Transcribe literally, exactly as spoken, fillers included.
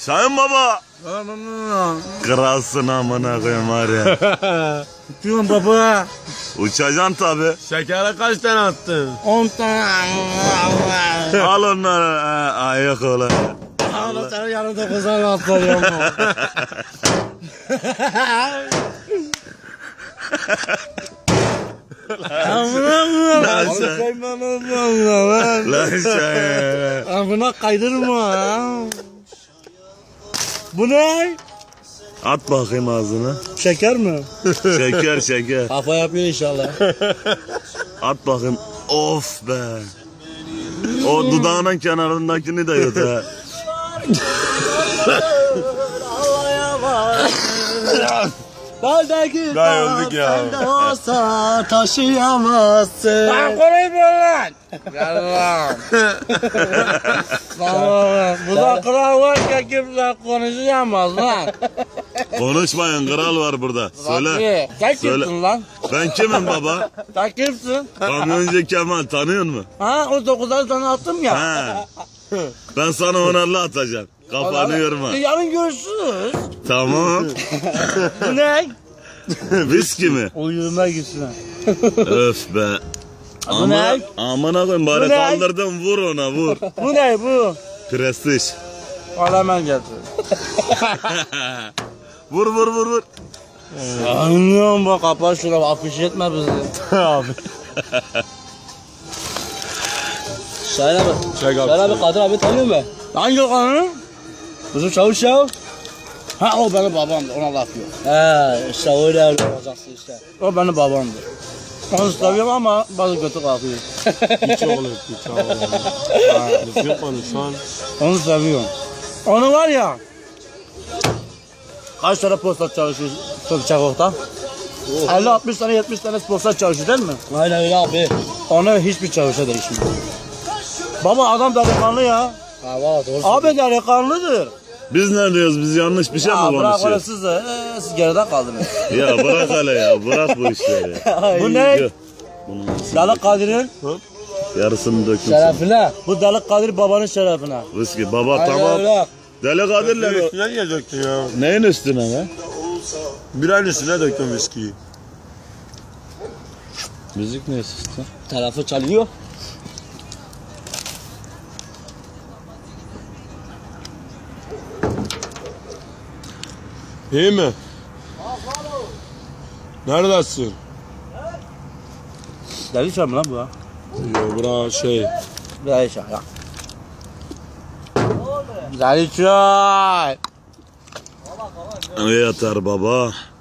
Sayın baba. Kralsın amına koyayım var ya. Uçuyorum baba. Uçacaksın tabi. Şekere kaç tane attın? On tane. Al onları he, ayak ola. Allah sana yarın dokuzdan atlarıyorum. Lan sen. Lan sen. Amına kaydırma. Bu ne? At bakayım ağzına. Şeker mi? Şeker şeker. Kafa yapıyor inşallah. At bakayım. Of be. O dudağının kenarındakini de yut ha. Daldaki Gay öldük ya. sende olsa taşıyamazsın. Lan konuşma lan. Gel lan. Lan bu da kral varken kimse konuşamaz lan. Konuşmayın, kral var burada. Söyle. Sen Söyle. kimsin lan? Ben kimim baba? Sen kimsin? Kamyoncu Kemal tanıyor musun? Ha o dokuzdan sana attım ya. He. Ben sana onarlı atacağım. Kafanı yorma. Yarın görüşürüz. Tamam. Bu ne? Viski mi? Uyuma gitsin. Öf be. Bu ne? Amına koyayım bari Bu ne? kaldırdım, vur ona vur. Bu ne bu? Prestij. Alamen getir. Vur vur vur vur. Anlıyorum bak kapat şunu afiş etme bizi. Abi. Şahin abi. Çek abi. Şahin abi Kadir abi tanıyor mu? Hangi kanı? Bizim çavuş ya. Ha o benim babamdı ona laf yok. He işte öyle öyle olacaksın işte. O benim babamdı. Onu seviyorum ama bazı kötü kalkıyor. Hiç oğlum, hiç oğlum. Düzgün konuş lan. Onu seviyorum. Onu var ya. Kaç tane posta çalışıyor Çakok'ta? elli altmış tane yetmiş tane posta çalışıyor değil mi? Aynen öyle abi. Onu hiçbir çalışa değişmiyor. Baba adam delikanlı ya. Ha valla doğru. Abi delikanlıdır. Biz ne diyoruz? Biz yanlış bir şey Ya mi bırak öyle konuşuyoruz? siz de ee, siz geride kaldınız. Ya bırak hele ya. Bırak bu işleri. Bu ne? Yok. Bunun Deli Kadir'in yarısını dökün. şerefine. Bu Deli Kadir babanın şerefine. Viski baba Aynen tamam. öyle. Deli Kadir'le mi? Üstüne niye döktün ya? Neyin üstüne be? Biranın üstüne döktün viskiyi. Müzik ne üstüne? Tarafı çalıyor. İyi mi? Neredesin? Deli çay mı lan bu ha? Yo bura şey. Deli çay ya. Deli çay. Ne yatar baba?